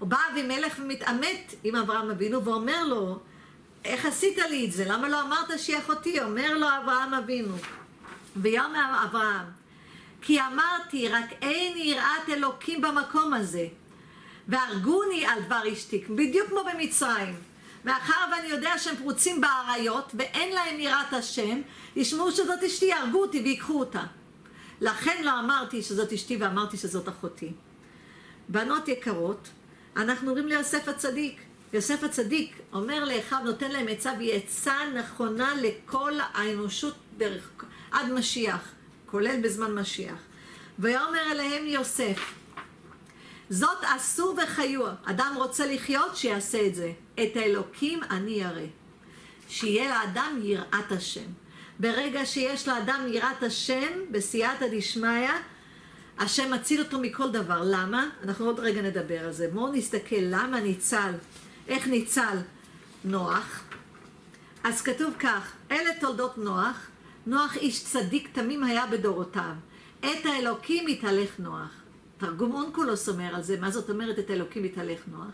הוא בא אבימלך ומתעמת עם אברהם אבינו ואומר לו, איך עשית לי את זה? למה לא אמרת שהיא אחותי? אומר לו אברהם אבינו, ויאמר אברהם, כי אמרתי רק אין יראת אלוקים במקום הזה, והרגוני על דבר אשתי, בדיוק כמו במצרים. מאחר ואני יודע שהם פרוצים באריות ואין להם יראת השם, ישמעו שזאת אשתי, יהרגו אותי ויקחו אותה. לכן לא אמרתי שזאת אשתי ואמרתי שזאת אחותי. בנות יקרות, אנחנו אומרים ליוסף הצדיק, יוסף הצדיק אומר לאחיו, נותן להם עצה, והיא עצה נכונה לכל האנושות דרך, עד משיח, כולל בזמן משיח. ויאמר אליהם יוסף, זאת עשו וחיו, אדם רוצה לחיות שיעשה את זה, את האלוקים אני ירא, שיהיה לאדם יראת השם. ברגע שיש לאדם יראת השם, בסייעתא דשמיא, השם מציל אותו מכל דבר. למה? אנחנו עוד רגע נדבר על זה. בואו נסתכל למה ניצל, איך ניצל נוח. אז כתוב כך, אלה תולדות נוח, נוח איש צדיק תמים היה בדורותיו, את האלוקים התהלך נוח. תרגום אונקולוס אומר על זה, מה זאת אומרת את האלוקים התהלך נוח?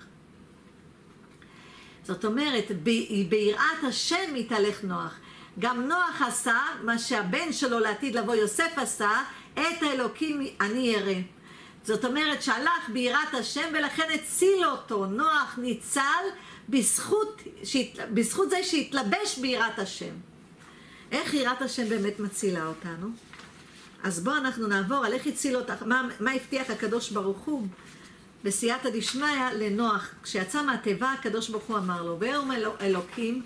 זאת אומרת, ביראת השם התהלך נוח. גם נוח עשה מה שהבן שלו לעתיד לבוא יוסף עשה, את האלוקים אני ירא. זאת אומרת שהלך ביראת השם ולכן הציל אותו. נוח ניצל בזכות, בזכות זה שהתלבש ביראת השם. איך יראת השם באמת מצילה אותנו? אז בואו אנחנו נעבור על איך הציל אותך, מה, מה הבטיח הקדוש ברוך הוא בסייעתא דשמיא לנוח. כשיצא מהתיבה הקדוש ברוך הוא אמר לו, ויאמר אלוקים,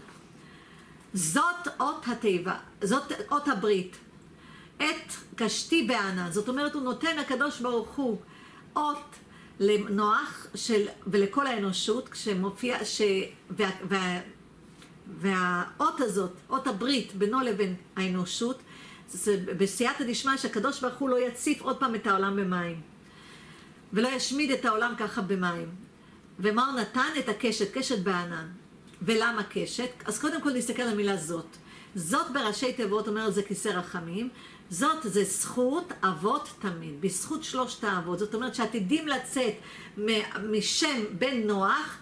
זאת אות התיבה, זאת אות הברית, את קשתי בענן. זאת אומרת, הוא נותן הקדוש ברוך הוא אות לנוח של, ולכל האנושות, כשמופיע, ש, וה, וה, והאות הזאת, אות הברית בינו לבין האנושות, זה בסייעתא דשמיא שהקדוש ברוך הוא לא יציף עוד פעם את העולם במים, ולא ישמיד את העולם ככה במים. ומה הוא נתן? את הקשת, קשת בענן. ולמה קשת? אז קודם כל נסתכל על המילה זאת. זאת בראשי תיבות אומרת זה כיסא רחמים. זאת זה זכות אבות תמיד, בזכות שלושת האבות. זאת אומרת שעתידים לצאת משם בן נוח,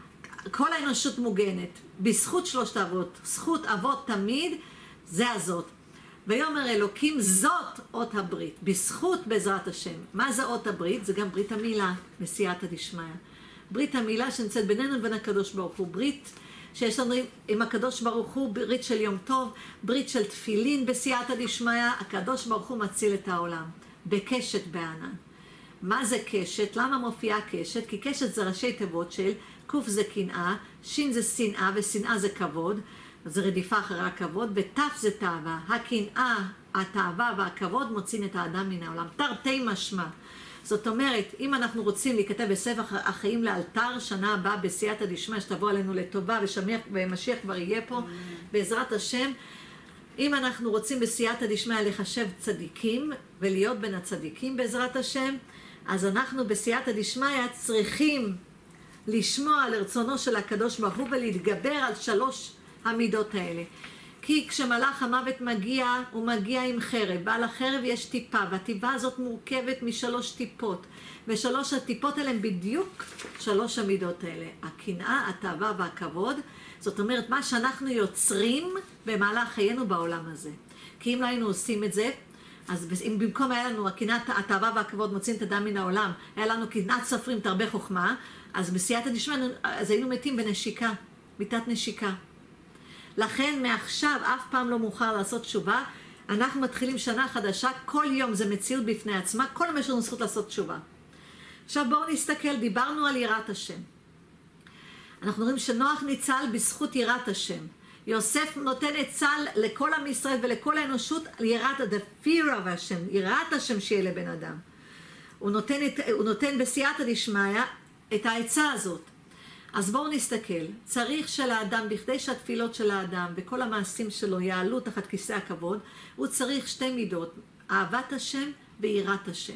כל האנושות מוגנת. בזכות שלושת האבות, זכות אבות תמיד, זה הזאת. ויאמר אלוקים, זאת אות הברית, בזכות בעזרת השם. מה זה אות הברית? זה גם ברית המילה, בסייעתא דשמיא. ברית המילה שנמצאת בינינו לבין הקדוש ברוך הוא, ברית שיש לנו עם הקדוש ברוך הוא, ברית של יום טוב, ברית של תפילין בסייעתא דשמיא. הקדוש ברוך הוא מציל את העולם, בקשת בענן. מה זה קשת? למה מופיעה קשת? כי קשת זה ראשי תיבות של קוף זה קנאה, שין זה שנאה, ושנאה זה כבוד, זה רדיפה אחרי הכבוד, ותף זה תאווה. הקנאה, התאווה והכבוד מוצאים את האדם מן העולם, תרתי משמע. זאת אומרת, אם אנחנו רוצים להיכתב בספר החיים לאלתר, שנה הבאה בסייעתא דשמיא, שתבוא עלינו לטובה, ומשיח כבר יהיה פה, בעזרת השם, אם אנחנו רוצים בסייעתא דשמיא לחשב צדיקים, ולהיות בין הצדיקים בעזרת השם, אז אנחנו בסייעתא דשמיא צריכים לשמוע לרצונו של הקדוש ברוך הוא, ולהתגבר על שלוש המידות האלה. כי כשמלאך המוות מגיע, הוא מגיע עם חרב, ועל החרב יש טיפה, והטיפה הזאת מורכבת משלוש טיפות, ושלוש הטיפות האלה הם בדיוק שלוש המידות האלה, הקנאה, התאווה והכבוד. זאת אומרת, מה שאנחנו יוצרים במהלך חיינו בעולם הזה. כי אם לא היינו עושים את זה, אז אם במקום היה לנו הקנאה, התאווה והכבוד מוצאים את אדם מן העולם, היה לנו קנאת סופרים תרבה חוכמה, אז בסייעתא דשמיא אז היינו מתים בנשיקה, מיתת נשיקה. לכן מעכשיו אף פעם לא מאוחר לעשות תשובה. אנחנו מתחילים שנה חדשה, כל יום זה מציאות בפני עצמה, כל מה יש לנו זכות לעשות תשובה. עכשיו בואו נסתכל, דיברנו על יראת השם. אנחנו רואים שנוח ניצל בזכות יראת השם. יוסף נותן עצה לכל עם ישראל ולכל האנושות על יראת, the fear of השם, יראת השם שיהיה לבן אדם. הוא נותן, את, הוא נותן בסייעתא דשמיא את העצה הזאת. אז בואו נסתכל, צריך של האדם, בכדי שהתפילות של האדם וכל המעשים שלו יעלו תחת כיסא הכבוד, הוא צריך שתי מידות, אהבת השם ויראת השם.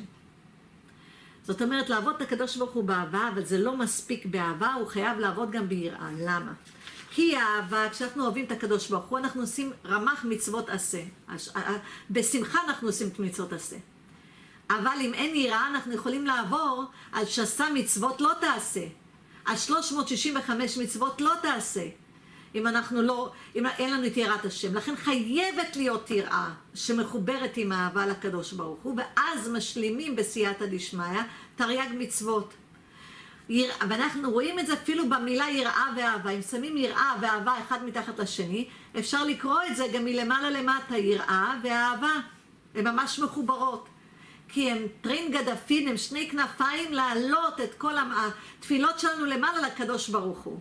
זאת אומרת, לעבוד את הקדוש ברוך הוא באהבה, אבל זה לא מספיק באהבה, הוא חייב לעבוד גם ביראה. למה? כי האהבה, כשאנחנו אוהבים את הקדוש ברוך הוא, אנחנו עושים רמ"ח מצוות עשה. בשמחה אנחנו עושים את מצוות עשה. אבל אם אין יראה, אנחנו יכולים לעבור על שסה מצוות לא תעשה. אז שלוש מאות שישים וחמש מצוות לא תעשה, אם אנחנו לא, אם אין לנו את יראת השם. לכן חייבת להיות יראה שמחוברת עם האהבה לקדוש ברוך הוא, ואז משלימים בסייעתא דשמיא תרי"ג מצוות. יראה, ואנחנו רואים את זה אפילו במילה יראה ואהבה. אם שמים יראה ואהבה אחד מתחת לשני, אפשר לקרוא את זה גם מלמעלה למטה, יראה ואהבה. הן ממש מחוברות. כי הם טרינגא דפין, הם שני כנפיים להעלות את כל התפילות שלנו למעלה לקדוש ברוך הוא.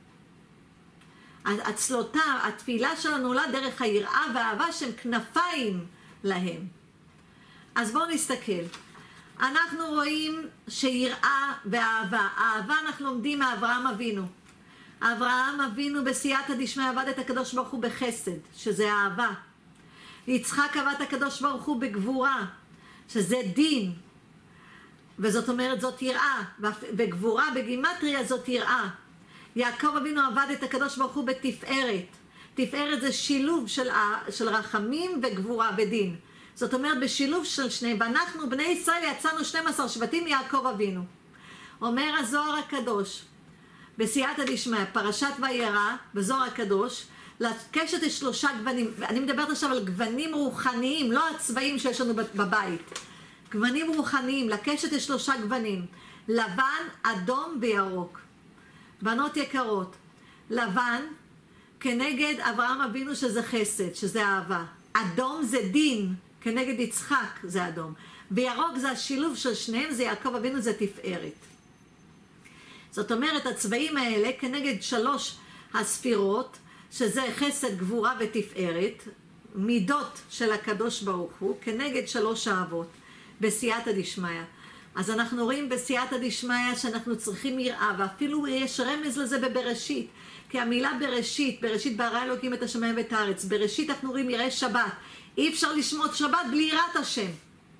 הצלותה, התפילה שלנו עולה דרך היראה והאהבה שהם כנפיים להם. אז בואו נסתכל. אנחנו רואים שיראה ואהבה. אהבה אנחנו לומדים מאברהם אבינו. אברהם אבינו בסייעתא דשמיא עבד את הקדוש ברוך הוא בחסד, שזה אהבה. יצחק עבד את הקדוש ברוך הוא בגבורה, שזה דין. וזאת אומרת זאת יראה. בגבורה בגימטריה זאת יראה. יעקב אבינו עבד את הקדוש ברוך הוא בתפארת. תפארת זה שילוב של, של רחמים וגבורה ודין. זאת אומרת בשילוב של שניהם. ואנחנו בני ישראל יצאנו שנים עשר שבטים יעקב אבינו. אומר הזוהר הקדוש בסייעתא דשמיא, פרשת וירא בזוהר הקדוש, לקשת יש שלושה גוונים. אני מדברת עכשיו על גוונים רוחניים, לא הצבעים שיש לנו בבית. גוונים רוחניים, לקשת יש שלושה גוונים. לבן, אדום וירוק. בנות יקרות, לבן כנגד אברהם אבינו שזה חסד, שזה אהבה. אדום זה דין, כנגד יצחק זה אדום. וירוק זה השילוב של שניהם, זה יעקב אבינו, זה תפארת. זאת אומרת, הצבעים האלה כנגד שלוש הספירות, שזה חסד, גבורה ותפארת, מידות של הקדוש ברוך הוא, כנגד שלוש אהבות, בסייעתא דשמיא. אז אנחנו רואים בסייעתא דשמיא שאנחנו צריכים יראה, ואפילו יש רמז לזה בבראשית. כי המילה בראשית, בראשית ברא אלוקים את השמיים ואת הארץ, בראשית אנחנו רואים יראה שבת. אי אפשר לשמות שבת בלי יראת השם.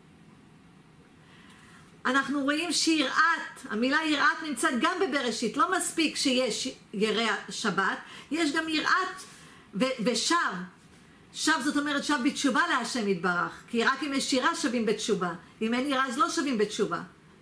אנחנו רואים שיראת, המילה יראת נמצאת גם בבראשית. לא מספיק שיש ירא שבת, יש גם יראת ושב. שב זאת אומרת שב בתשובה להשם יתברך, כי רק אם יש יראה שווים בתשובה, אם אין יראה אז לא שווים בתשובה.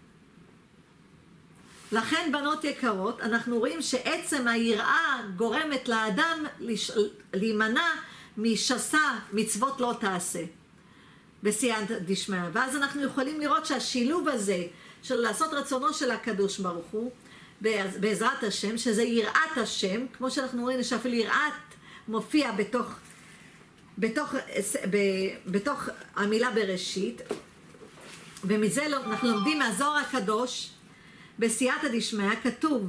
לכן בנות יקרות, אנחנו רואים שעצם היראה גורמת לאדם להימנע משסה מצוות לא תעשה בסייעתא דשמיא. ואז אנחנו יכולים לראות שהשילוב הזה של לעשות רצונו של הקדוש ברוך הוא בעזרת השם, שזה יראת השם, כמו שאנחנו רואים שאפילו יראת מופיע בתוך בתוך, בתוך המילה בראשית, ומזה אנחנו לומדים מהזוהר הקדוש בסייעתא דשמיא, כתוב,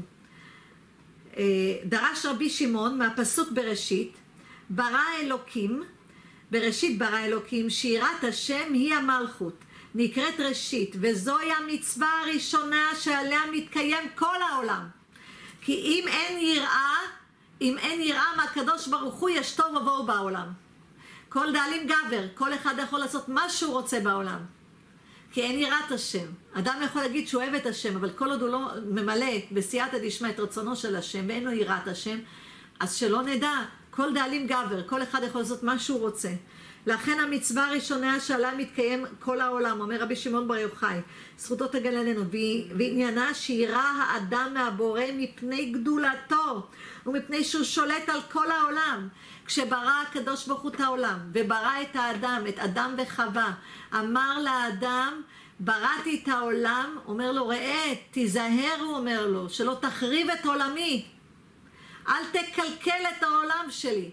דרש רבי שמעון מהפסוק בראשית, ברא אלוקים, בראשית ברא אלוקים, שיראת השם היא המלכות, נקראת ראשית, וזוהי המצווה הראשונה שעליה מתקיים כל העולם. כי אם אין יראה, אם אין יראה מהקדוש ברוך הוא, יש תוהו ובוהו בעולם. כל דאלים גבר, כל אחד יכול לעשות מה שהוא רוצה בעולם. כי אין יראת השם. אדם יכול להגיד שהוא אוהב את השם, אבל כל עוד הוא לא ממלא בסייעתא דשמיא את רצונו של השם, ואין לו יראת השם, אז שלא נדע, כל דאלים גבר, כל אחד יכול לעשות מה שהוא רוצה. לכן המצווה הראשונה שעליה מתקיים כל העולם, אומר רבי שמעון בר יוחאי, זכותו תגן עלינו, ועניינה שירא האדם מהבורא מפני גדולתו, ומפני שהוא שולט על כל העולם. כשברא הקדוש ברוך הוא את העולם, וברא את האדם, את אדם וחווה, אמר לאדם, בראתי את העולם, אומר לו, ראה, תיזהר, הוא אומר לו, שלא תחריב את עולמי, אל תקלקל את העולם שלי.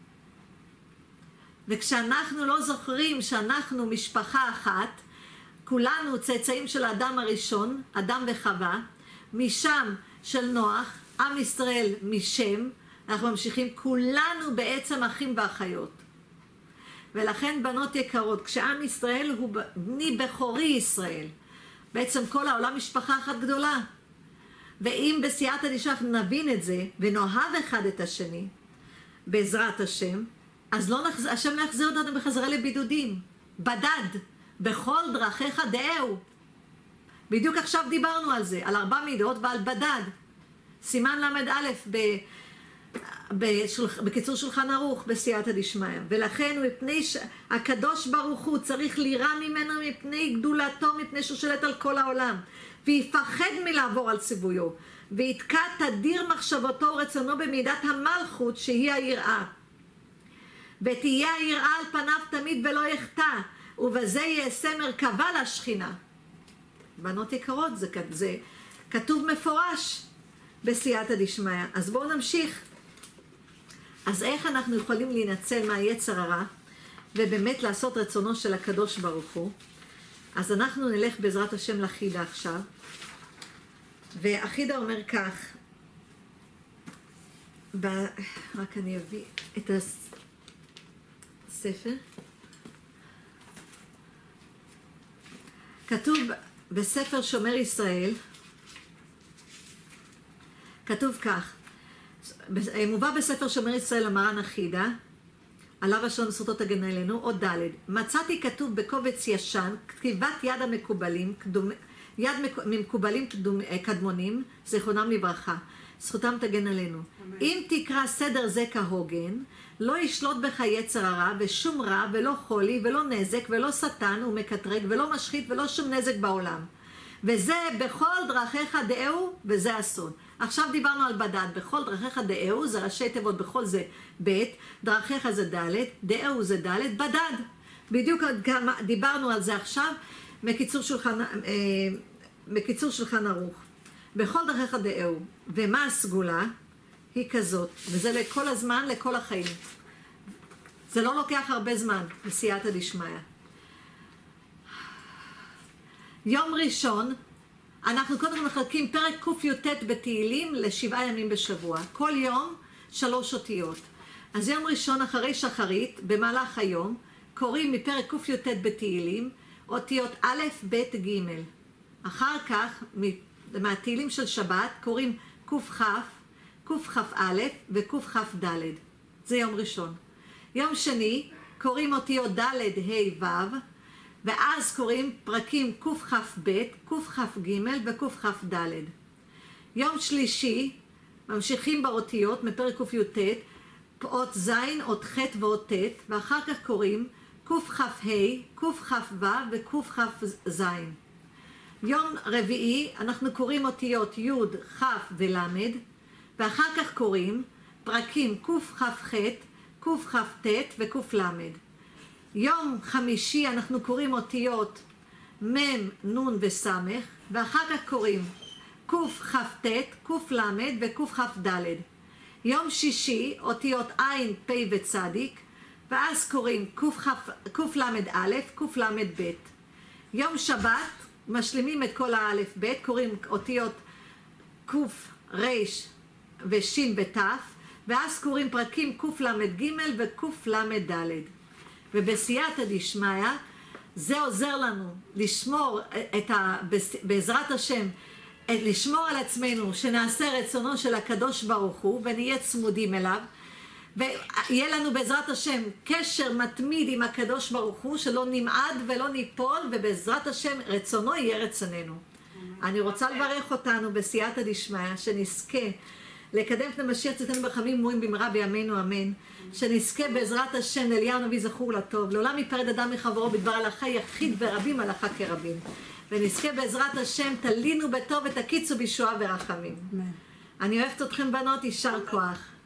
וכשאנחנו לא זוכרים שאנחנו משפחה אחת, כולנו צאצאים של האדם הראשון, אדם וחווה, משם של נוח, עם ישראל משם, אנחנו ממשיכים, כולנו בעצם אחים ואחיות. ולכן בנות יקרות, כשעם ישראל הוא בני בכורי ישראל, בעצם כל העולם משפחה אחת גדולה. ואם בסייעתא דשמיא נבין את זה, ונאהב אחד את השני, בעזרת השם, אז לא נחז... השם לא יחזיר אותנו בחזרה לבידודים. בדד, בכל דרכיך דאהו. בדיוק עכשיו דיברנו על זה, על ארבע מידות ועל בדד. סימן למד א' ב... בשולח... בקיצור שולחן ערוך בסייעתא דשמיא. ולכן מפני ש... הקדוש ברוך הוא צריך לירא ממנו מפני גדולתו, מפני שהוא שולט על כל העולם. ויפחד מלעבור על ציוויו. ויתקע תדיר מחשבתו ורצונו במידת המלכות שהיא היראה. ותהיה היראה על פניו תמיד ולא יחטא, ובזה יעשה מרכבה לשכינה. בנות יקרות, זה, זה כתוב מפורש בסייעתא דשמיא. אז בואו נמשיך. אז איך אנחנו יכולים להינצל מהיצר הרע, ובאמת לעשות רצונו של הקדוש ברוך הוא? אז אנחנו נלך בעזרת השם לחידה עכשיו. והחידה אומר כך, ב... רק אני אביא את הספר. כתוב בספר שומר ישראל, כתוב כך, מובא בספר שומר ישראל המרן החידה, עליו השלום זכותו תגן עלינו, עוד ד' מצאתי כתוב בקובץ ישן, כתיבת יד המקובלים, קדומ... יד מקובלים קדומ... קדמונים, זכרונם לברכה, זכותם תגן עלינו. אמן. אם תקרא סדר זה כהוגן, לא ישלוט בך יצר הרע, ושום רע, ולא חולי, ולא נזק, ולא שטן, ומקטרג, ולא משחית, ולא שום נזק בעולם. וזה בכל דרכיך דאהו, וזה אסון. עכשיו דיברנו על בדד, בכל דרכיך דאהו, זה ראשי תיבות, בכל זה ב', דרכיך זה ד', דאהו זה ד', בדד. בדיוק דיברנו על זה עכשיו, מקיצור שולחן, מקיצור שולחן ערוך. בכל דרכיך דאהו, ומה הסגולה? היא כזאת, וזה לכל הזמן, לכל החיים. זה לא לוקח הרבה זמן, בסייעתא דשמיא. יום ראשון, אנחנו קודם מחלקים פרק קי"ט בתהילים לשבעה ימים בשבוע. כל יום שלוש אותיות. אז יום ראשון אחרי שחרית, במהלך היום, קוראים מפרק קי"ט בתהילים, אותיות א', ב', ג'. אחר כך, מהתהילים של שבת, קוראים קכ"א, קכ"א וקכ"ד. זה יום ראשון. יום שני, קוראים אותיות ד', ה', ו', ואז קוראים פרקים קכ"ב, קכ"ג וקכ"ד. יום שלישי, ממשיכים באותיות מפרק קי"ט, אות ז', אות ח' ואות ט', ואחר כך קוראים קכ"ה, קכ"ו וקכ"ז. יום רביעי אנחנו קוראים אותיות י', כ' ול', ואחר כך קוראים פרקים קכ"ח, קכ"ט וק"ל. יום חמישי אנחנו קוראים אותיות מ', נ' וס', ואחר כך קוראים קכ"ט, ק"ל וקכ"ד. יום שישי אותיות ע', פ' וצ', ואז קוראים קל"א, קל"ב. יום שבת משלימים את כל האלף ב', קוראים אותיות ק', ר' וש' ות', ואז קוראים פרקים קל"ג וקל"ד. ובסייעתא דשמיא זה עוזר לנו לשמור את ה... בעזרת השם, לשמור על עצמנו, שנעשה רצונו של הקדוש ברוך הוא ונהיה צמודים אליו, ויהיה לנו בעזרת השם קשר מתמיד עם הקדוש ברוך הוא, שלא נמעד ולא ניפול, ובעזרת השם רצונו יהיה רצוננו. אני רוצה לברך אותנו בסייעתא דשמיא, שנזכה לקדם את המשיח צאתנו ברחמים גמורים במהרה בימינו אמן, שנזכה בעזרת השם אליהו הנביא זכור לטוב, לעולם ייפרד אדם מחברו בדבר הלכה יחיד ורבים הלכה כרבים, ונזכה בעזרת השם תלינו בטוב ותקיצו בישועה ורחמים. אני אוהבת אתכם בנות, יישר כוח.